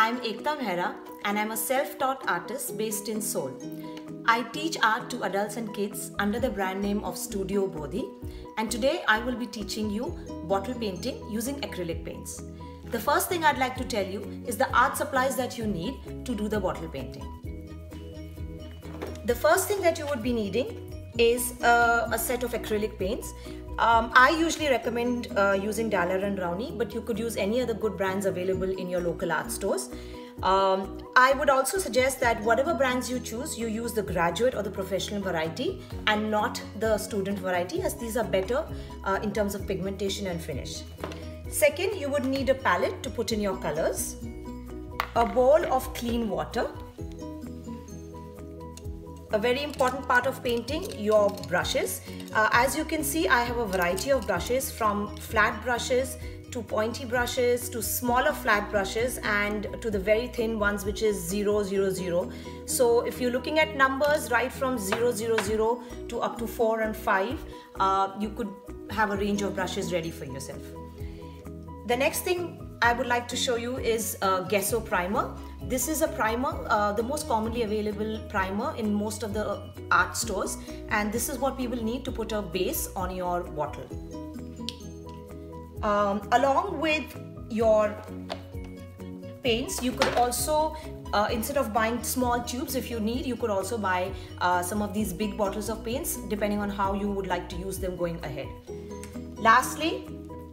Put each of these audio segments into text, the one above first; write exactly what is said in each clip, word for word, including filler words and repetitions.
I'm Ekta Mehra and I'm a self-taught artist based in Seoul. I teach art to adults and kids under the brand name of Studio Bodhi, and today I will be teaching you bottle painting using acrylic paints. The first thing I'd like to tell you is the art supplies that you need to do the bottle painting. The first thing that you would be needing is uh, a set of acrylic paints. Um, I usually recommend uh, using Daler and Rowney, but you could use any other good brands available in your local art stores. Um, I would also suggest that whatever brands you choose, you use the graduate or the professional variety and not the student variety, as these are better uh, in terms of pigmentation and finish. Second, you would need a palette to put in your colors, a bowl of clean water, a very important part of painting, your brushes. Uh, as you can see, I have a variety of brushes, from flat brushes to pointy brushes to smaller flat brushes and to the very thin ones, which is zero zero zero. So if you're looking at numbers right from zero zero zero to up to four and five, uh, you could have a range of brushes ready for yourself. The next thing I would like to show you is a Gesso primer. This is a primer, uh, the most commonly available primer in most of the art stores, and this is what we will need to put a base on your bottle. Um, along with your paints, you could also, uh, instead of buying small tubes, if you need, you could also buy uh, some of these big bottles of paints, depending on how you would like to use them going ahead. Lastly,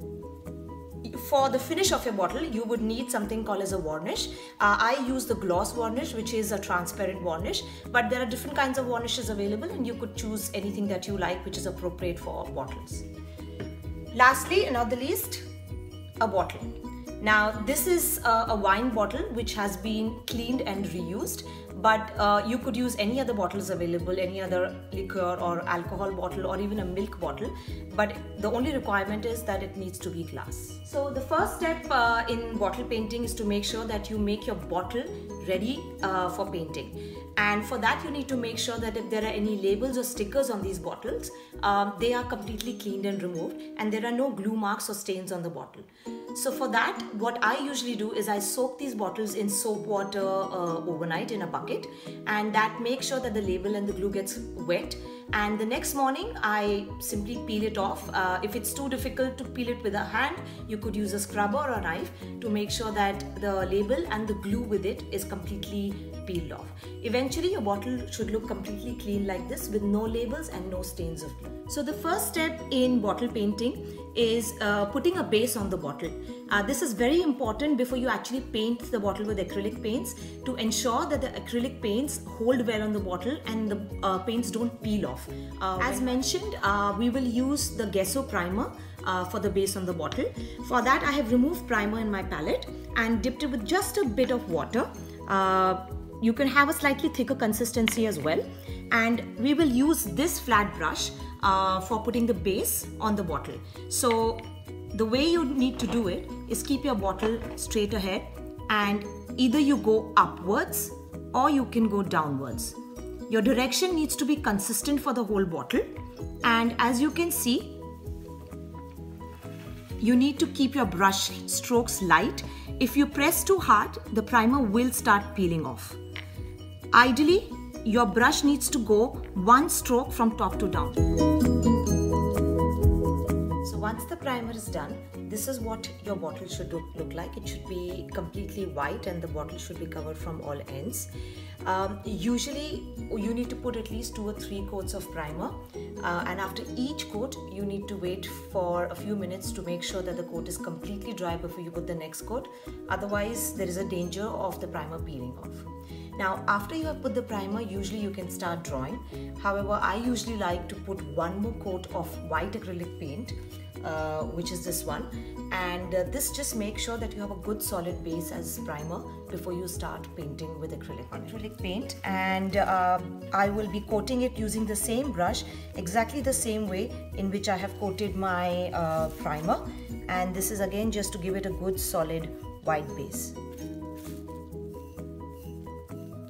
for the finish of your bottle, you would need something called as a varnish. Uh, I use the gloss varnish, which is a transparent varnish, but there are different kinds of varnishes available and you could choose anything that you like which is appropriate for bottles. Lastly, and not the least, a bottle. Now, this is a, a wine bottle which has been cleaned and reused, but uh, you could use any other bottles available, any other liquor or alcohol bottle or even a milk bottle, but the only requirement is that it needs to be glass. So the first step uh, in bottle painting is to make sure that you make your bottle ready uh, for painting. And for that, you need to make sure that if there are any labels or stickers on these bottles, um, they are completely cleaned and removed, and there are no glue marks or stains on the bottle. So for that, what I usually do is I soak these bottles in soap water uh, overnight in a bucket, and that makes sure that the label and the glue gets wet. And the next morning, I simply peel it off. Uh, if it's too difficult to peel it with a hand, you could use a scrubber or a knife to make sure that the label and the glue with it is completely peeled off. Eventually, your bottle should look completely clean like this with no labels and no stains of glue. So the first step in bottle painting is uh, putting a base on the bottle. Uh, this is very important before you actually paint the bottle with acrylic paints, to ensure that the acrylic paints hold well on the bottle and the uh, paints don't peel off. Uh, As mentioned, uh, we will use the Gesso primer uh, for the base on the bottle. For that, I have removed primer in my palette and dipped it with just a bit of water. Uh, You can have a slightly thicker consistency as well. And we will use this flat brush uh, for putting the base on the bottle. So the way you need to do it is keep your bottle straight ahead, and either you go upwards or you can go downwards. Your direction needs to be consistent for the whole bottle. And as you can see, you need to keep your brush strokes light. If you press too hard, the primer will start peeling off. Ideally, your brush needs to go one stroke from top to down. So once the primer is done, this is what your bottle should look like. It should be completely white and the bottle should be covered from all ends. Um, usually, you need to put at least two or three coats of primer, uh, and after each coat, you need to wait for a few minutes to make sure that the coat is completely dry before you put the next coat. Otherwise, there is a danger of the primer peeling off. Now, after you have put the primer, usually you can start drawing. However, I usually like to put one more coat of white acrylic paint, uh, which is this one. And uh, this just makes sure that you have a good solid base as primer before you start painting with acrylic, acrylic paint. And uh, I will be coating it using the same brush, exactly the same way in which I have coated my uh, primer. And this is again just to give it a good solid white base.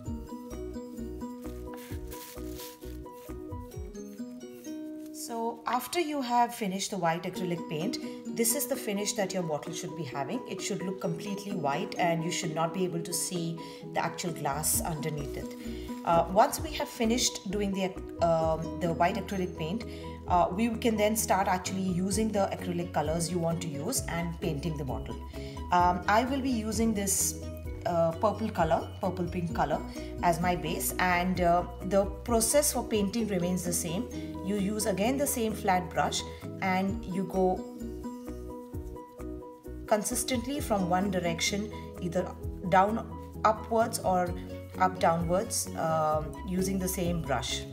So after you have finished the white acrylic paint, this is the finish that your bottle should be having. It should look completely white and you should not be able to see the actual glass underneath it. Uh, once we have finished doing the, um, the white acrylic paint, uh, we can then start actually using the acrylic colors you want to use and painting the bottle. Um, I will be using this uh, purple color, purple pink color as my base, and uh, the process for painting remains the same. You use again the same flat brush and you go consistently from one direction, either down upwards or up downwards, uh, using the same brush.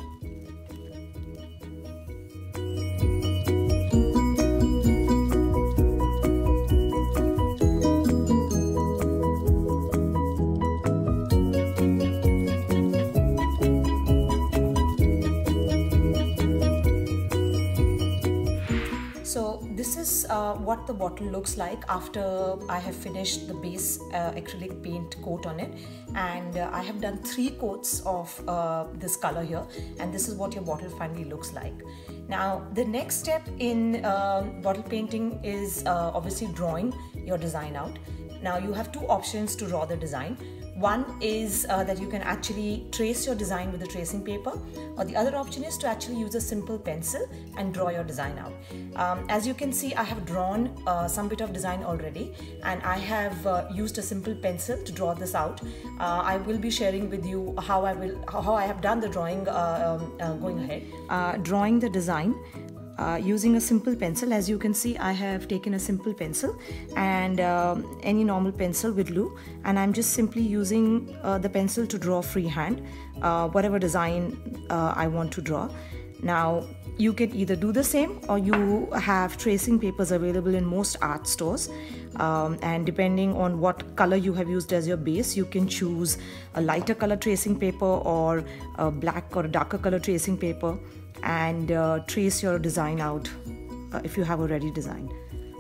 So this is uh, what the bottle looks like after I have finished the base uh, acrylic paint coat on it, and uh, I have done three coats of uh, this color here, and this is what your bottle finally looks like. Now the next step in uh, bottle painting is uh, obviously drawing your design out. Now you have two options to draw the design. One is uh, that you can actually trace your design with a tracing paper, or the other option is to actually use a simple pencil and draw your design out. Um, as you can see, I have drawn uh, some bit of design already, and I have uh, used a simple pencil to draw this out. Uh, I will be sharing with you how I will how I have done the drawing uh, um, uh, going ahead. Uh, drawing the design Uh, using a simple pencil. As you can see, I have taken a simple pencil and uh, any normal pencil with glue, and I'm just simply using uh, the pencil to draw freehand uh, whatever design uh, I want to draw. Now you can either do the same, or you have tracing papers available in most art stores, um, and depending on what color you have used as your base, you can choose a lighter color tracing paper or a black or a darker color tracing paper, and uh, trace your design out uh, if you have already designed.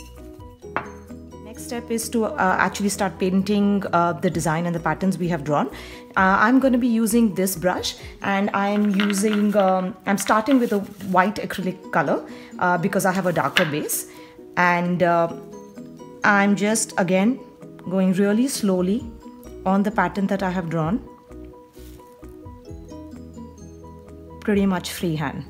Next step is to uh, actually start painting uh, the design and the patterns we have drawn. Uh, I'm going to be using this brush, and I'm using, um, I'm starting with a white acrylic color uh, because I have a darker base, and uh, I'm just again going really slowly on the pattern that I have drawn, pretty much freehand.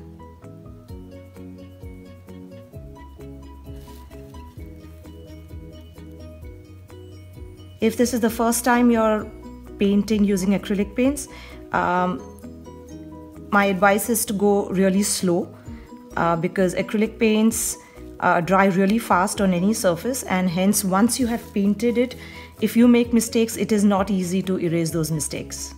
If this is the first time you're painting using acrylic paints, um, my advice is to go really slow uh, because acrylic paints uh, dry really fast on any surface, and hence once you have painted it, if you make mistakes, it is not easy to erase those mistakes.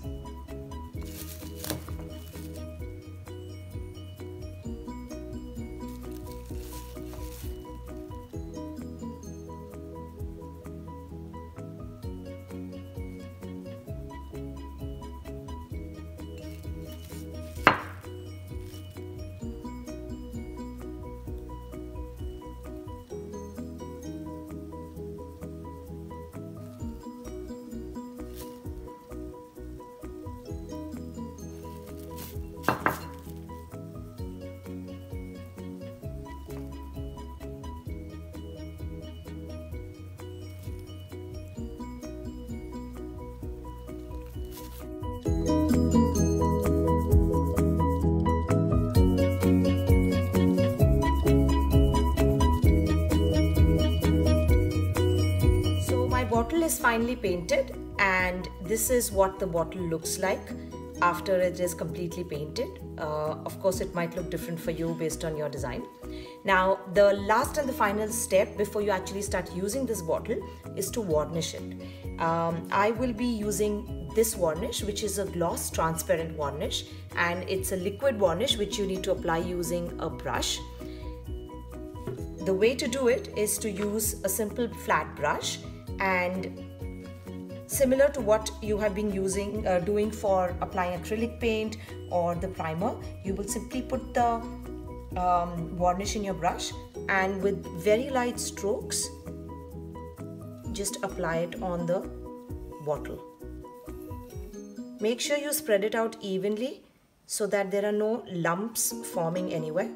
Bottle is finally painted, and this is what the bottle looks like after it is completely painted. Uh, of course, it might look different for you based on your design. Now, the last and the final step before you actually start using this bottle is to varnish it. Um, I will be using this varnish, which is a gloss transparent varnish, and it's a liquid varnish which you need to apply using a brush. The way to do it is to use a simple flat brush, and similar to what you have been using uh, doing for applying acrylic paint or the primer, you will simply put the um, varnish in your brush, and with very light strokes just apply it on the bottle. Make sure you spread it out evenly so that there are no lumps forming anywhere.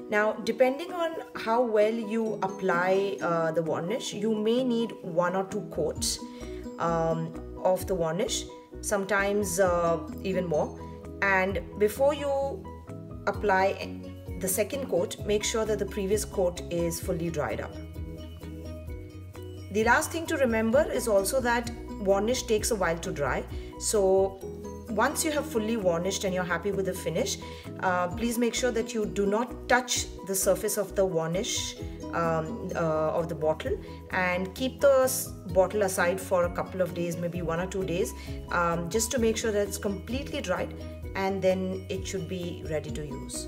Now, depending on how well you apply uh, the varnish, you may need one or two coats um, of the varnish, sometimes uh, even more. And before you apply the second coat, make sure that the previous coat is fully dried up. The last thing to remember is also that varnish takes a while to dry. So once you have fully varnished and you're happy with the finish, uh, please make sure that you do not touch the surface of the varnish um, uh, of the bottle, and keep the bottle aside for a couple of days, maybe one or two days, um, just to make sure that it's completely dried, and then it should be ready to use.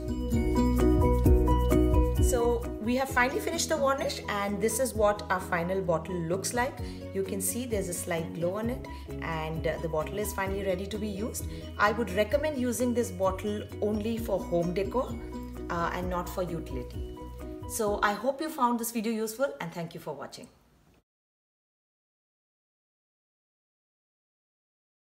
So we have finally finished the varnish, and this is what our final bottle looks like. You can see there's a slight glow on it, and uh, the bottle is finally ready to be used. I would recommend using this bottle only for home decor uh, and not for utility. So I hope you found this video useful, and thank you for watching.